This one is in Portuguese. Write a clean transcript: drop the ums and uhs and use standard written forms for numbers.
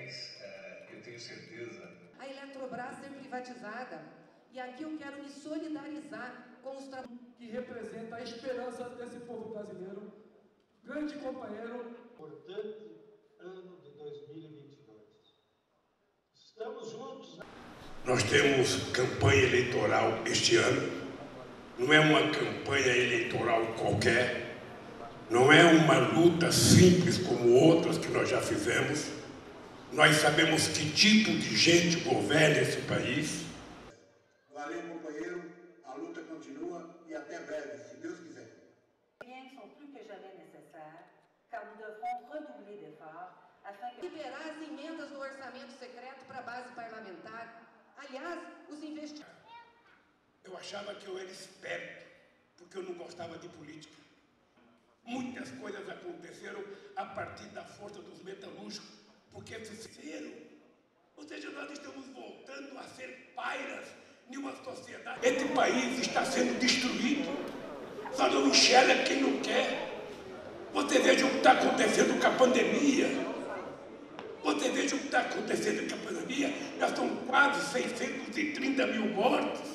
mas eu tenho certeza. A Eletrobras ser privatizada. E aqui eu quero me solidarizar com os trabalhadores. Que representa a esperança desse povo brasileiro, grande companheiro. Importante ano de 2022. Estamos juntos. Nós temos campanha eleitoral este ano. Não é uma campanha eleitoral qualquer. Não é uma luta simples como outras que nós já fizemos. Nós sabemos que tipo de gente governa esse país. Valeu, companheiro. A luta continua e até breve, se Deus quiser. Les moyens sont plus que jamais nécessaires, car nous devrons redoubler d'efforts afin que... Liberar as emendas do orçamento secreto para a base parlamentar. Aliás, os investimentos... Eu achava que eu era esperto, porque eu não gostava de política. Muitas coisas aconteceram a partir da força dos metalúrgicos, porque fizeram. Ou seja, nós estamos voltando a ser pairas em uma sociedade. Esse país está sendo destruído. Só não enxerga quem não quer. Você veja o que está acontecendo com a pandemia. Você veja o que está acontecendo com a pandemia. Já são quase 630 mil mortos.